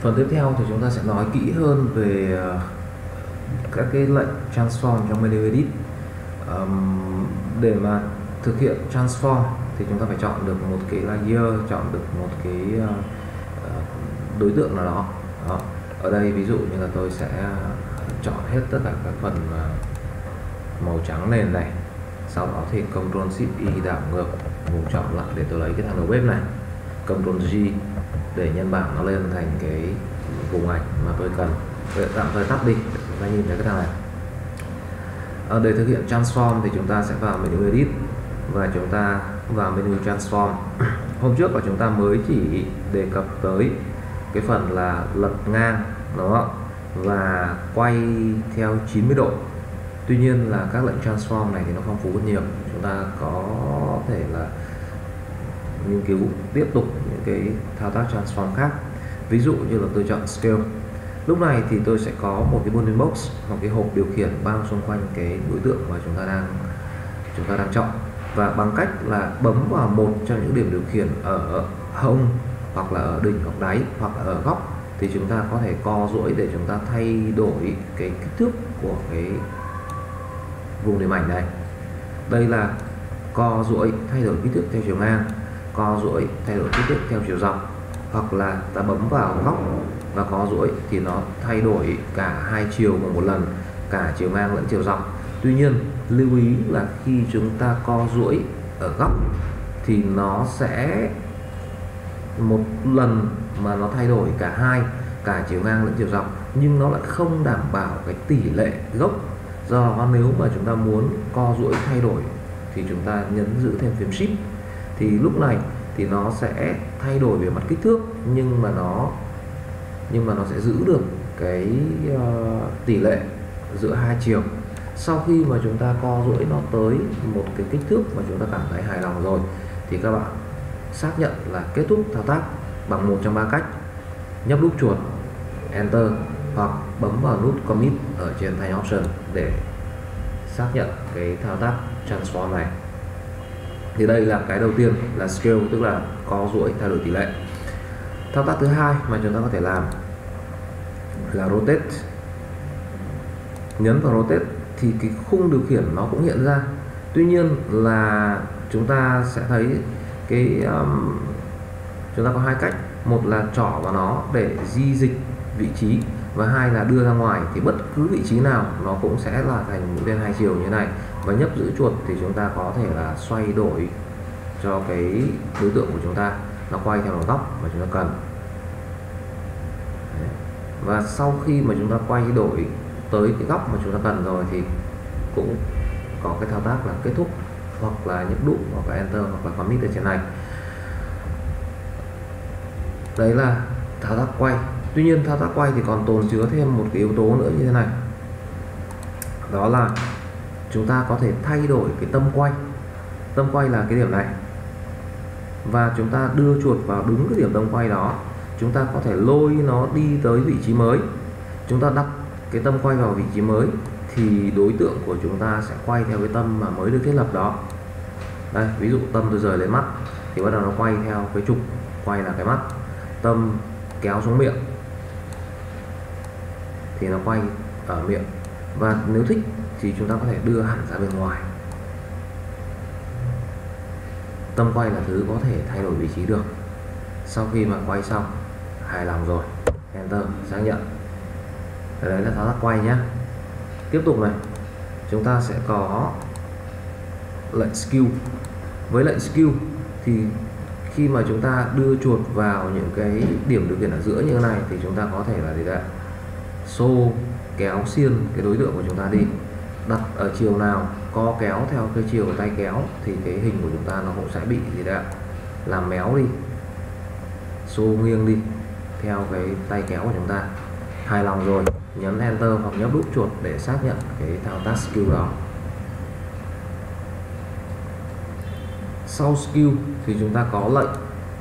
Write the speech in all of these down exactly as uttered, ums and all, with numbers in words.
Phần tiếp theo thì chúng ta sẽ nói kỹ hơn về uh, các cái lệnh transform trong menu edit. Um, để mà thực hiện transform thì chúng ta phải chọn được một cái layer, chọn được một cái uh, uh, đối tượng nào đó. đó. Ở đây ví dụ như là tôi sẽ chọn hết tất cả các phần uh, màu trắng nền này, sau đó thì Ctrl Shift Y đảo ngược vùng chọn lại để tôi lấy cái thằng đầu bếp này, Ctrl G để nhân bản nó lên thành cái vùng ảnh mà tôi cần. Vậy tạm thời tắt đi để chúng ta nhìn thấy cái thằng này. À, để thực hiện transform thì chúng ta sẽ vào menu edit và chúng ta vào menu transform. Hôm trước là chúng ta mới chỉ đề cập tới cái phần là lật ngang đó và quay theo chín mươi độ. Tuy nhiên là các lệnh transform này thì nó phong phú hơn nhiều. Chúng ta có thể là nghiên cứu tiếp tục những cái thao tác transform khác. Ví dụ như là tôi chọn scale. Lúc này thì tôi sẽ có một cái bounding box, một cái hộp điều khiển bao xung quanh cái đối tượng mà chúng ta đang chúng ta đang chọn, và bằng cách là bấm vào một trong những điểm điều khiển ở hông hoặc là ở đỉnh hoặc đáy hoặc là ở góc thì chúng ta có thể co duỗi để chúng ta thay đổi cái kích thước của cái vùng điểm ảnh này. Đây là co duỗi thay đổi kích thước theo chiều ngang, co duỗi thay đổi kích thước theo chiều dọc, hoặc là ta bấm vào góc và co duỗi thì nó thay đổi cả hai chiều một một lần, cả chiều ngang lẫn chiều dọc. Tuy nhiên lưu ý là khi chúng ta co duỗi ở góc thì nó sẽ một lần mà nó thay đổi cả hai, cả chiều ngang lẫn chiều dọc, nhưng nó lại không đảm bảo cái tỷ lệ gốc. Do đó nếu mà chúng ta muốn co duỗi thay đổi thì chúng ta nhấn giữ thêm phím Shift, thì lúc này thì nó sẽ thay đổi về mặt kích thước, nhưng mà nó nhưng mà nó sẽ giữ được cái uh, tỷ lệ giữa hai chiều. Sau khi mà chúng ta co duỗi nó tới một cái kích thước mà chúng ta cảm thấy hài lòng rồi thì các bạn xác nhận là kết thúc thao tác bằng một trong ba cách: nhấp nút chuột Enter hoặc bấm vào nút Commit ở trên thanh Option để xác nhận cái thao tác transform này. Thì đây là cái đầu tiên là scale, tức là co duỗi thay đổi tỷ lệ. Thao tác thứ hai mà chúng ta có thể làm là rotate. Nhấn vào rotate thì cái khung điều khiển nó cũng hiện ra. Tuy nhiên là chúng ta sẽ thấy cái um, chúng ta có hai cách: một là trỏ vào nó để di dịch vị trí, và hai là đưa ra ngoài. Thì bất cứ vị trí nào nó cũng sẽ là thành mũi tên hai chiều như thế này, và nhấp giữ chuột thì chúng ta có thể là xoay đổi cho cái đối tượng của chúng ta nó quay theo một góc mà chúng ta cần. Đấy. Và sau khi mà chúng ta quay đổi tới cái góc mà chúng ta cần rồi thì cũng có cái thao tác là kết thúc, hoặc là nhấp nút hoặc là Enter hoặc là Commit ở trên này. Đấy là thao tác quay. Tuy nhiên thao tác quay thì còn tồn chứa thêm một cái yếu tố nữa như thế này, đó là chúng ta có thể thay đổi cái tâm quay. Tâm quay là cái điểm này, và chúng ta đưa chuột vào đúng cái điểm tâm quay đó, chúng ta có thể lôi nó đi tới vị trí mới. Chúng ta đặt cái tâm quay vào vị trí mới thì đối tượng của chúng ta sẽ quay theo cái tâm mà mới được thiết lập đó. Đây, ví dụ tâm tôi rời lên mắt thì bắt đầu nó quay theo cái trục quay là cái mắt. Tâm kéo xuống miệng thì nó quay ở miệng, và nếu thích thì chúng ta có thể đưa hẳn ra bên ngoài. Tâm quay là thứ có thể thay đổi vị trí được. Sau khi mà quay xong hài lòng rồi, Enter xác nhận. Đấy là thao tác quay nhé. Tiếp tục này, chúng ta sẽ có lệnh Skew. Với lệnh Skew thì khi mà chúng ta đưa chuột vào những cái điểm điều khiển ở giữa như thế này thì chúng ta có thể là gì đấy, xô kéo xiên cái đối tượng của chúng ta đi, đặt ở chiều nào co kéo theo cái chiều của tay kéo thì cái hình của chúng ta nó cũng sẽ bị gì đấy, làm méo đi, xô nghiêng đi theo cái tay kéo của chúng ta. Hài lòng rồi, nhấn Enter hoặc nhấp nút chuột để xác nhận cái thao tác Skew đó. Sau Skew thì chúng ta có lệnh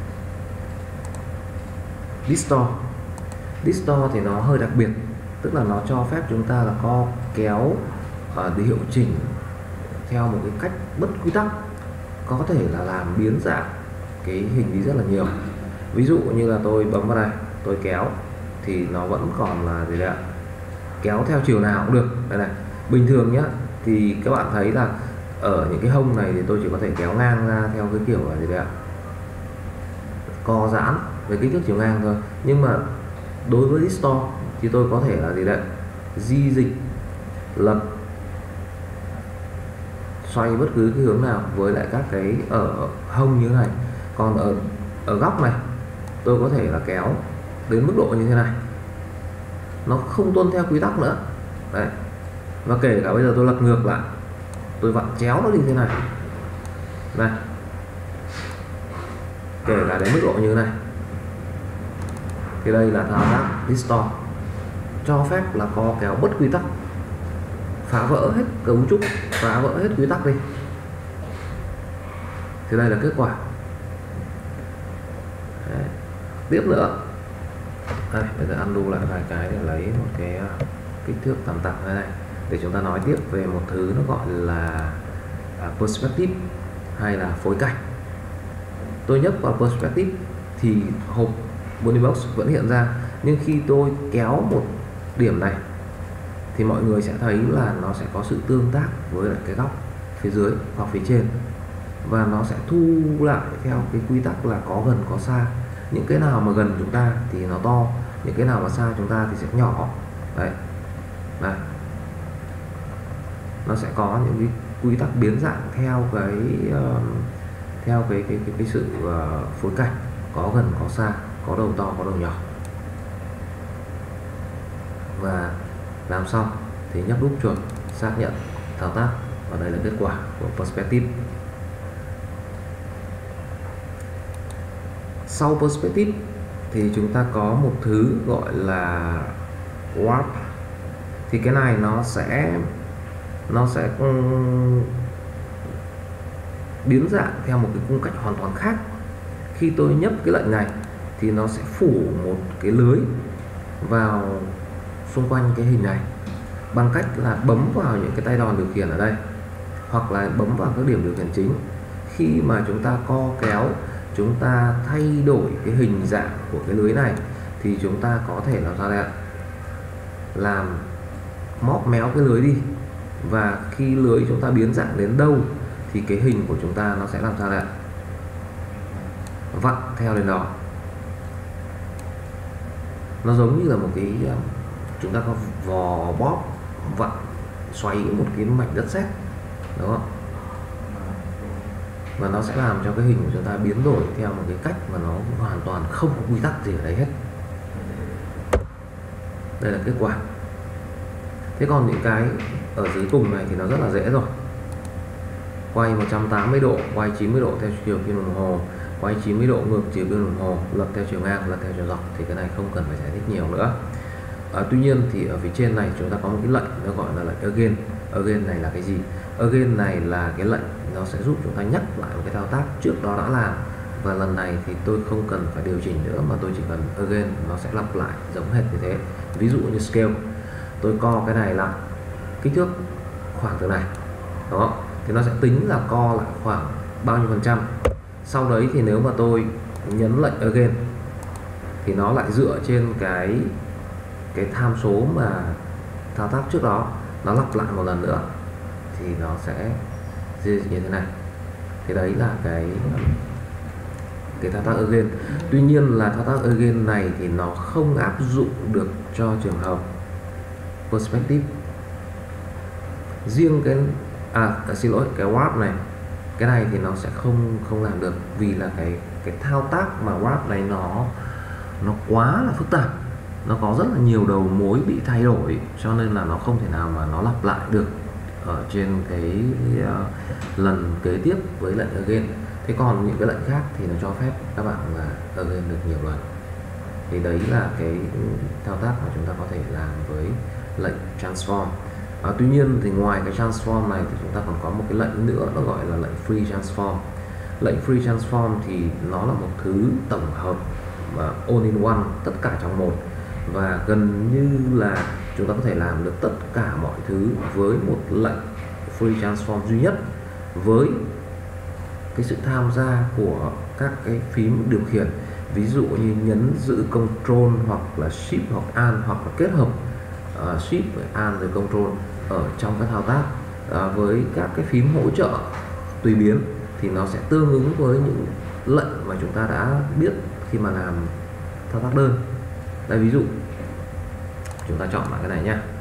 Distort. Distort thì nó hơi đặc biệt, tức là nó cho phép chúng ta là co kéo và điều chỉnh theo một cái cách bất quy tắc, có thể là làm biến dạng cái hình đi rất là nhiều. Ví dụ như là tôi bấm vào đây, tôi kéo thì nó vẫn còn là gì đấy ạ, kéo theo chiều nào cũng được. Đây này, bình thường nhá thì các bạn thấy là ở những cái hông này thì tôi chỉ có thể kéo ngang ra theo cái kiểu là gì đấy ạ, co giãn với kích thước chiều ngang thôi. Nhưng mà đối với distort thì tôi có thể là gì đấy, di dịch, lật, xoay bất cứ cái hướng nào với lại các cái ở hông như thế này. Còn ở ở góc này tôi có thể là kéo đến mức độ như thế này, nó không tuân theo quy tắc nữa đấy. Và kể cả bây giờ tôi lật ngược lại, tôi vặn chéo nó đi thế này này, kể cả đến mức độ như thế này, thì đây là thao tác distort, cho phép là co kéo bất quy tắc, phá vỡ hết cấu trúc, phá vỡ hết quy tắc đi. Thì đây là kết quả. Đấy. Tiếp nữa, đây, bây giờ undo lại vài cái để lấy một cái kích thước tầm tầm này, này để chúng ta nói tiếp về một thứ nó gọi là perspective hay là phối cảnh. Tôi nhấp vào perspective thì hộp bounding box vẫn hiện ra, nhưng khi tôi kéo một điểm này thì mọi người sẽ thấy là nó sẽ có sự tương tác với lại cái góc phía dưới hoặc phía trên, và nó sẽ thu lại theo cái quy tắc là có gần có xa. Những cái nào mà gần chúng ta thì nó to, những cái nào mà xa chúng ta thì sẽ nhỏ. Đấy, này, nó sẽ có những cái quy tắc biến dạng theo cái uh, theo cái cái cái, cái sự uh, phối cảnh, có gần có xa, có đầu to có đầu nhỏ. Và làm xong thì nhấp nút chuột xác nhận thao tác, và đây là kết quả của perspective. Sau perspective thì chúng ta có một thứ gọi là warp. Thì cái này nó sẽ nó sẽ um, biến dạng theo một cái cung cách hoàn toàn khác. Khi tôi nhấp cái lệnh này thì nó sẽ phủ một cái lưới vào xung quanh cái hình này bằng cách là bấm vào những cái tay đòn điều khiển ở đây, hoặc là bấm vào các điểm điều khiển chính. Khi mà chúng ta co kéo, chúng ta thay đổi cái hình dạng của cái lưới này thì chúng ta có thể làm sao đây ạ, làm móp méo cái lưới đi, và khi lưới chúng ta biến dạng đến đâu thì cái hình của chúng ta nó sẽ làm sao đây ạ, vặn theo đến đó. Nó giống như là một cái, chúng ta có vò bóp vặn xoay một cái mảnh đất sét, đúng không? Và nó sẽ làm cho cái hình của chúng ta biến đổi theo một cái cách mà nó hoàn toàn không có quy tắc gì ở đấy hết. Đây là kết quả. Thế còn những cái ở dưới cùng này thì nó rất là dễ rồi. Quay một trăm tám mươi độ, quay chín mươi độ theo chiều kim đồng hồ, quay chín mươi độ ngược chiều kim đồng hồ, lật theo chiều ngang, lật theo chiều dọc, thì cái này không cần phải giải thích nhiều nữa. À, tuy nhiên thì ở phía trên này chúng ta có một cái lệnh nó gọi là lệnh again. Again này là cái gì? Again này là cái lệnh nó sẽ giúp chúng ta nhắc lại một cái thao tác trước đó đã làm, và lần này thì tôi không cần phải điều chỉnh nữa mà tôi chỉ cần again, nó sẽ lặp lại giống hệt như thế. Ví dụ như scale, tôi co cái này lại kích thước khoảng từ này đó, thì nó sẽ tính là co lại khoảng bao nhiêu phần trăm. Sau đấy thì nếu mà tôi nhấn lệnh again thì nó lại dựa trên cái cái tham số mà thao tác trước đó, nó lặp lại một lần nữa thì nó sẽ như thế này. Thì đấy là cái cái thao tác again. Tuy nhiên là thao tác again này thì nó không áp dụng được cho trường hợp perspective. Riêng cái à, à xin lỗi, cái warp này, cái này thì nó sẽ không không làm được, vì là cái cái thao tác mà warp này nó nó quá là phức tạp, nó có rất là nhiều đầu mối bị thay đổi, cho nên là nó không thể nào mà nó lặp lại được ở trên cái uh, lần kế tiếp với lệnh again. Thế còn những cái lệnh khác thì nó cho phép các bạn là again được nhiều lần. Thì đấy là cái thao tác mà chúng ta có thể làm với lệnh transform. À, tuy nhiên thì ngoài cái transform này thì chúng ta còn có một cái lệnh nữa, nó gọi là lệnh free transform. Lệnh free transform thì nó là một thứ tổng hợp và all in one, tất cả trong một, và gần như là chúng ta có thể làm được tất cả mọi thứ với một lệnh free transform duy nhất, với cái sự tham gia của các cái phím điều khiển ví dụ như nhấn giữ Control hoặc là Shift hoặc Alt, hoặc là kết hợp uh, Shift với Alt rồi Control ở trong các thao tác uh, với các cái phím hỗ trợ tùy biến, thì nó sẽ tương ứng với những lệnh mà chúng ta đã biết khi mà làm thao tác đơn. Đây, ví dụ chúng ta chọn lại cái này nhá,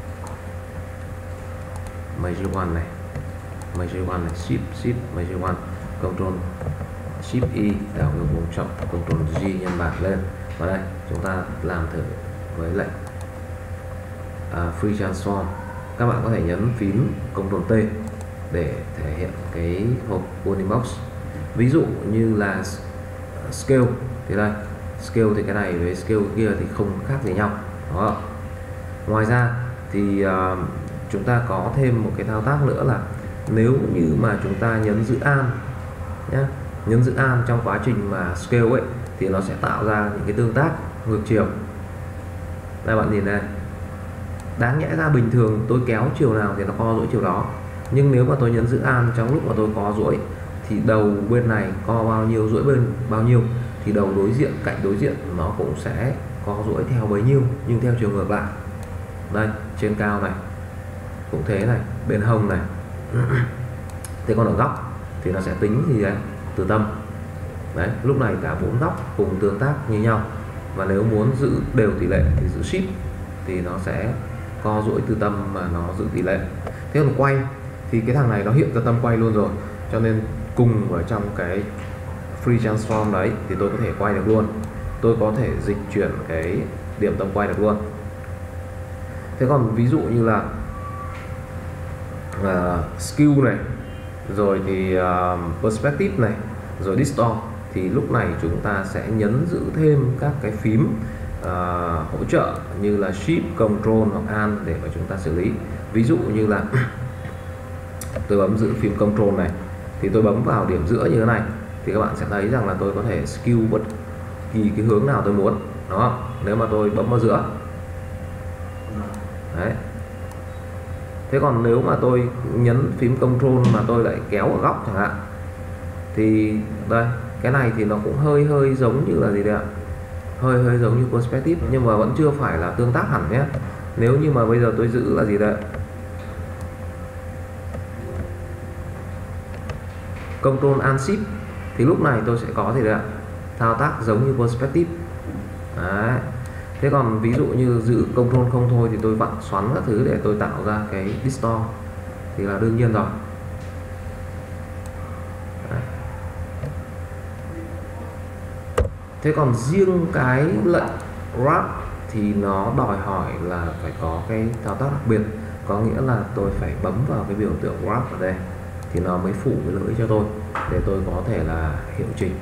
Major One này, Major One này, Shift Shift Major One, Control Shift Y đảo ngược vùng chọn, Control G nhân bảng lên. Và đây chúng ta làm thử với lệnh uh, Free Transform. Các bạn có thể nhấn phím Control T để thể hiện cái hộp Bounding Box. Ví dụ như là Scale thì đây, Scale thì cái này với Scale kia thì không khác gì nhau. Đó. Ngoài ra thì uh, chúng ta có thêm một cái thao tác nữa là nếu như mà chúng ta nhấn giữ Alt nhé, nhấn giữ Alt trong quá trình mà Scale ấy, thì nó sẽ tạo ra những cái tương tác ngược chiều. Đây bạn nhìn đây, đáng nhẽ ra bình thường tôi kéo chiều nào thì nó co duỗi chiều đó, nhưng nếu mà tôi nhấn giữ Alt trong lúc mà tôi co duỗi thì đầu bên này co bao nhiêu, duỗi bên bao nhiêu thì đầu đối diện, cạnh đối diện nó cũng sẽ co duỗi theo bấy nhiêu, nhưng theo chiều ngược lại. Đây, trên cao này cũng thế này, bên hông này. Thế còn ở góc thì nó sẽ tính gì đấy, từ tâm. Đấy, lúc này cả bốn góc cùng tương tác như nhau, và nếu muốn giữ đều tỷ lệ thì giữ Shift thì nó sẽ co duỗi từ tâm mà nó giữ tỷ lệ. Thế còn quay thì cái thằng này nó hiện ra tâm quay luôn rồi, cho nên cùng ở trong cái Free Transform đấy thì tôi có thể quay được luôn, tôi có thể dịch chuyển cái điểm tâm quay được luôn. Thế còn ví dụ như là uh, Skew này, rồi thì uh, Perspective này, rồi Distort, thì lúc này chúng ta sẽ nhấn giữ thêm các cái phím uh, hỗ trợ như là Shift, Control hoặc Alt để mà chúng ta xử lý. Ví dụ như là tôi bấm giữ phím Control này thì tôi bấm vào điểm giữa như thế này, thì các bạn sẽ thấy rằng là tôi có thể skew bất kỳ cái hướng nào tôi muốn. Đó, nếu mà tôi bấm vào giữa đấy. Thế còn nếu mà tôi nhấn phím Control mà tôi lại kéo ở góc chẳng hạn, thì đây, cái này thì nó cũng hơi hơi giống như là gì đấy ạ, hơi hơi giống như Perspective, nhưng mà vẫn chưa phải là tương tác hẳn nhé. Nếu như mà bây giờ tôi giữ là gì đấy, Control Alt Shift, thì lúc này tôi sẽ có gì đấy ạ, thao tác giống như Perspective. Đấy. Thế còn ví dụ như giữ Control không thôi thì tôi vặn xoắn các thứ để tôi tạo ra cái Distort thì là đương nhiên rồi. Đấy. Thế còn riêng cái lệnh Wrap thì nó đòi hỏi là phải có cái thao tác đặc biệt, có nghĩa là tôi phải bấm vào cái biểu tượng Wrap ở đây thì nó mới phủ cái lưỡi cho tôi để tôi có thể là hiệu chỉnh.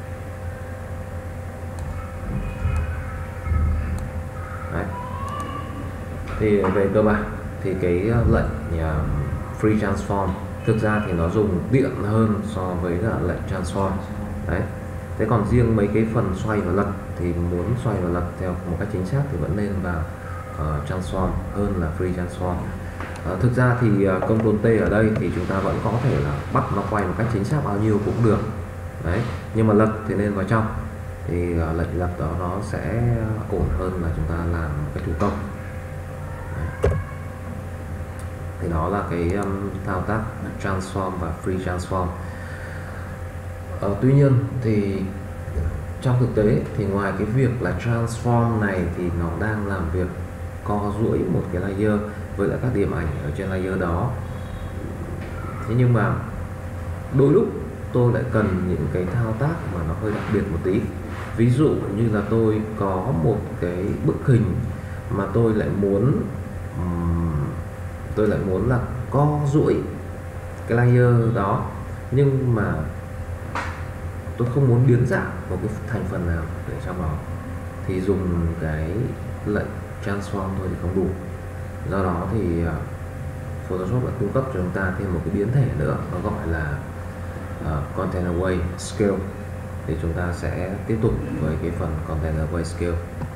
Đấy. Thì về cơ bản thì cái lệnh Free Transform thực ra thì nó dùng điện hơn so với là lệnh Transform. Đấy. Thế còn riêng mấy cái phần xoay và lật thì muốn xoay và lật theo một cách chính xác thì vẫn nên vào uh, Transform hơn là Free Transform. Uh, thực ra thì uh, Control T ở đây thì chúng ta vẫn có thể là bắt nó quay một cách chính xác bao nhiêu cũng được. Đấy. Nhưng mà lật thì nên vào trong, thì uh, lệnh lật đó nó sẽ ổn hơn là chúng ta làm một cái thủ công. Đấy. Thì đó là cái um, thao tác Transform và Free Transform. Ờ, tuy nhiên thì trong thực tế thì ngoài cái việc là Transform này thì nó đang làm việc co duỗi một cái layer với lại các điểm ảnh ở trên layer đó. Thế nhưng mà đôi lúc tôi lại cần những cái thao tác mà nó hơi đặc biệt một tí. Ví dụ như là tôi có một cái bức hình mà tôi lại muốn um, tôi lại muốn là co duỗi cái layer đó, nhưng mà tôi không muốn biến dạng một cái thành phần nào để trong đó, thì dùng cái lệnh Transform thôi thì không đủ. Do đó thì uh, Photoshop đã cung cấp cho chúng ta thêm một cái biến thể nữa, nó gọi là uh, Content Away Scale. Thì chúng ta sẽ tiếp tục với cái phần Content Away Scale.